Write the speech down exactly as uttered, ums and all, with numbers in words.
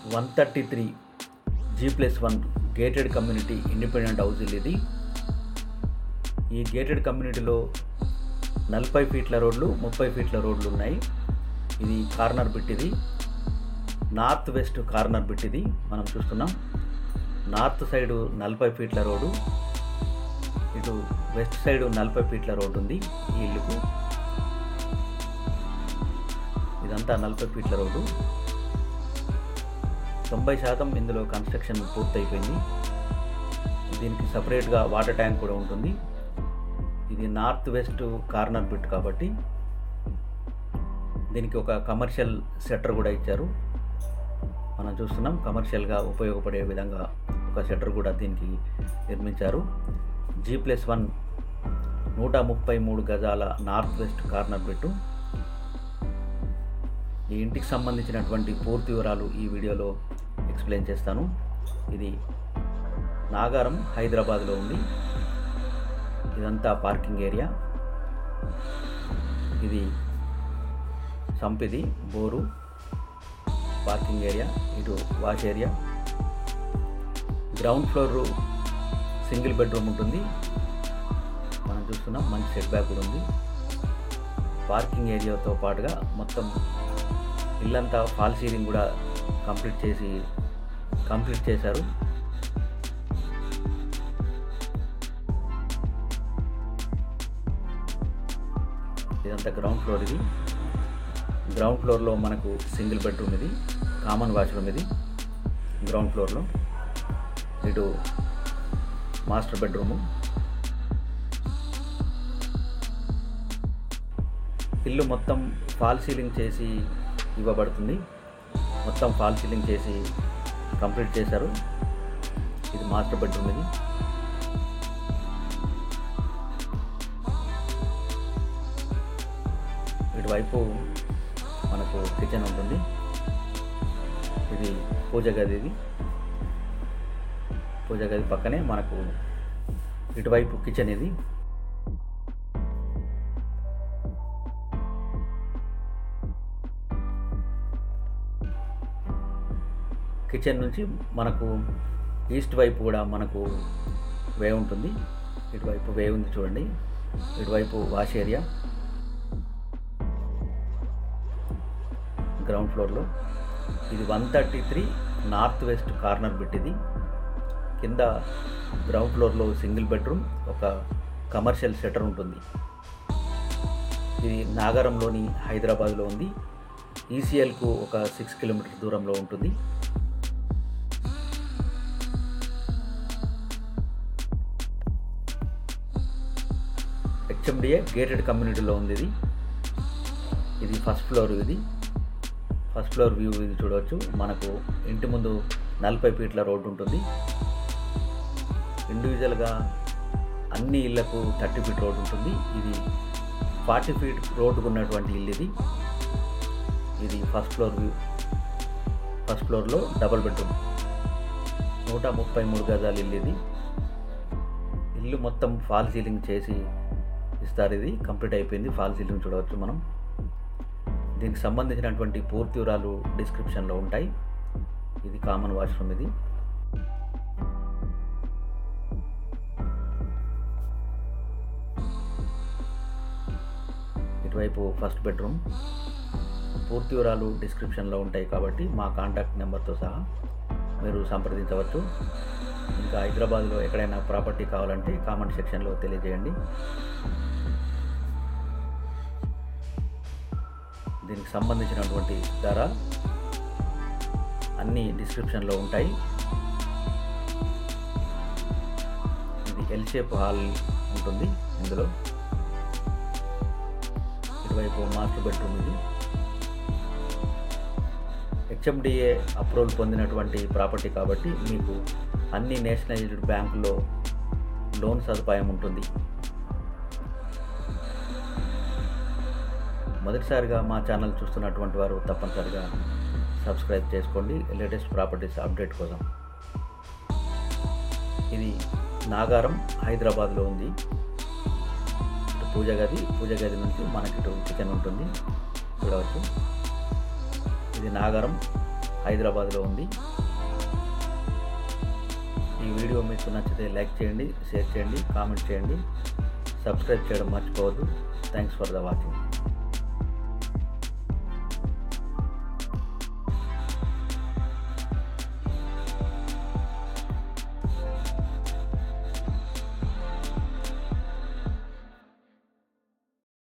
One thirty three G plus one gated community independent house ఇది. ఈ gated కమ్యూనిటీలో నలభై ఫీట్ల రోడ్లు, ముప్పై ఫీట్ల రోడ్లు ఉన్నాయి. ఇది కార్నర్ బిట్, ఇది నార్త్ వెస్ట్ కార్నర్ బిట్. ఇది మనం చూస్తున్నాం. నార్త్ సైడు నలభై ఫీట్ల రోడ్డు, ఇటు వెస్ట్ సైడు నలభై ఫీట్ల రోడ్డు ఉంది ఈ ఇల్లుకు. ఇదంతా నలభై ఫీట్ల రోడ్డు. తొంభై శాతం ఇందులో కన్స్ట్రక్షన్ పూర్తయిపోయింది. దీనికి సపరేట్గా వాటర్ ట్యాంక్ కూడా ఉంటుంది. ఇది నార్త్ వెస్ట్ కార్నర్ బిట్ కాబట్టి దీనికి ఒక కమర్షియల్ షట్టర్ కూడా ఇచ్చారు. మనం చూస్తున్నాం, కమర్షియల్గా ఉపయోగపడే విధంగా ఒక షట్టర్ కూడా దీనికి నిర్మించారు. జీ ప్లస్ వన్ నూట ముప్పై మూడు గజాల నార్త్ వెస్ట్ కార్నర్ బిట్టు. ఈ ఇంటికి సంబంధించినటువంటి పూర్తి వివరాలు ఈ వీడియోలో ఎక్స్ప్లెయిన్ చేస్తాను. ఇది నాగారం, హైదరాబాద్లో ఉంది. ఇదంతా పార్కింగ్ ఏరియా. ఇది సంపిది బోరు పార్కింగ్ ఏరియా, ఇటు wash area. Ground floor single bedroom ఉంటుంది. మనం చూస్తున్నాం, మంచి సెట్ బ్యాక్ కూడా ఉంది. పార్కింగ్ ఏరియాతో పాటుగా మొత్తం ఇల్లంతా ఫాల్ సీలింగ్ కూడా కంప్లీట్ చేసి కంప్లీట్ చేశారు. ఇదంతా గ్రౌండ్ ఫ్లోర్. ఇది గ్రౌండ్ ఫ్లోర్లో మనకు సింగిల్ బెడ్రూమ్, ఇది కామన్ వాష్రూమ్. ఇది గ్రౌండ్ ఫ్లోర్లో. ఇటు మాస్టర్ బెడ్రూము. ఇల్లు మొత్తం ఫాల్ సీలింగ్ చేసి ఇవ్వబడుతుంది. మొత్తం ఫాల్ సీలింగ్ చేసి కంప్లీట్ చేశారు. ఇది మాస్టర్ బెడ్రూమ్. ఇది ఇటువైపు మనకు కిచెన్ ఉంటుంది. ఇది పూజ గది. ఇది పూజ గది పక్కనే మనకు ఇటువైపు కిచెన్. ఇది కిచెన్ నుంచి మనకు ఈస్ట్ వైపు కూడా మనకు వే ఉంటుంది. ఇటువైపు వే ఉంది చూడండి. ఇటువైపు వాష్ ఏరియా. గ్రౌండ్ ఫ్లోర్లో ఇది one thirty three north west corner bit. ఇది కింద గ్రౌండ్ ఫ్లోర్లో సింగిల్ బెడ్రూమ్, ఒక కమర్షియల్ షట్టర్ ఉంటుంది. ఇది నాగారంలోని హైదరాబాద్లో ఉంది. ఈసీఎల్కు ఒక సిక్స్ కిలోమీటర్స్ దూరంలో ఉంటుంది. హెచ్ఎండిఏ గేటెడ్ కమ్యూనిటీలో ఉంది. ఇది ఇది ఫస్ట్ ఫ్లోర్. ఇది ఫస్ట్ ఫ్లోర్ వ్యూ. ఇది చూడవచ్చు. మనకు ఇంటి ముందు నలభై ఫీట్ల రోడ్డు ఉంటుంది. ఇండివిజువల్గా అన్ని ఇళ్లకు థర్టీ ఫీట్ రోడ్డు ఉంటుంది. ఇది ఫార్టీ ఫీట్ రోడ్డుకు ఉన్నటువంటి ఇల్లు. ఇది ఇది ఫస్ట్ ఫ్లోర్ వ్యూ. ఫస్ట్ ఫ్లోర్లో డబుల్ బెడ్రూమ్, నూట ముప్పై మూడు గజాల ఇల్లు. ఇది ఇల్లు మొత్తం ఫాల్ సీలింగ్ చేసి ఇస్తారు. ఇది కంప్లీట్ అయిపోయింది. ఫాల్ సీలింగ్ చూడవచ్చు మనం. దీనికి సంబంధించినటువంటి పూర్తి వివరాలు డిస్క్రిప్షన్లో ఉంటాయి. ఇది కామన్ వాష్రూమ్. ఇది ఇటువైపు ఫస్ట్ బెడ్రూమ్. పూర్తి వివరాలు డిస్క్రిప్షన్లో ఉంటాయి కాబట్టి మా కాంటాక్ట్ నెంబర్తో సహా మీరు సంప్రదించవచ్చు. ఇంకా హైదరాబాద్లో ఎక్కడైనా ప్రాపర్టీ కావాలంటే కామెంట్ సెక్షన్లో తెలియజేయండి. దీనికి సంబంధించినటువంటి ధర అన్నీ డిస్క్రిప్షన్లో ఉంటాయి. ఇది ఎల్ షేప్ హాల్ ఉంటుంది ఇందులో. ఇటువైపు మాస్టర్ బెడ్రూమ్. ఇది హెచ్ఎండిఏ అప్రూవల్ పొందినటువంటి ప్రాపర్టీ కాబట్టి మీకు అన్ని నేషనలైజ్డ్ బ్యాంకుల్లో లోన్ సదుపాయం ఉంటుంది. మొదటిసారిగా మా ఛానల్ చూస్తున్నటువంటి వారు తప్పనిసరిగా సబ్స్క్రైబ్ చేసుకోండి లేటెస్ట్ ప్రాపర్టీస్ అప్డేట్ కోసం. ఇది నాగారం, హైదరాబాద్లో ఉంది. పూజ గది, పూజ గది నుంచి మనకి ఇటు కిచెన్ ఉంటుంది చూడవచ్చు. ఇది నాగారం, హైదరాబాద్లో ఉంది. ఈ వీడియో మీకు నచ్చితే లైక్ చేయండి, షేర్ చేయండి, కామెంట్ చేయండి, సబ్స్క్రైబ్ చేయడం మర్చిపోవద్దు. Thanks for the watching.